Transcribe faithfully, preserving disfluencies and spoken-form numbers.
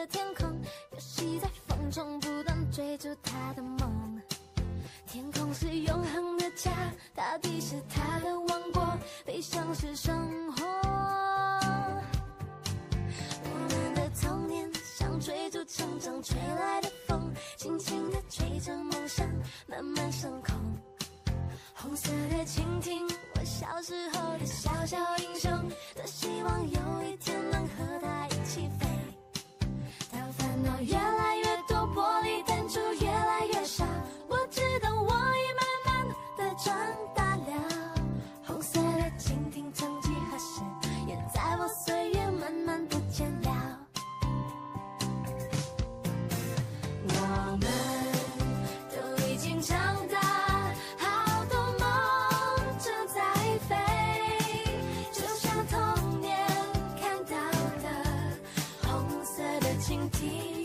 的天空，游戏在风中不断追逐他的梦。天空是永恒的家，大地是他的王国，悲伤是生活。我们的童年像追逐成长吹来的风，轻轻地吹着梦想慢慢升空。红色的蜻蜓，我小时候的小小英雄，多希望有一天能和它一起飞。当烦恼越来越多，玻璃弹珠越来越少，我知道我已慢慢的长大了。红色的蜻蜓，曾几何时，也在我岁月慢慢不见了。我们都已经长大，好多梦正在飞，就像童年看到的红色的蜻蜓。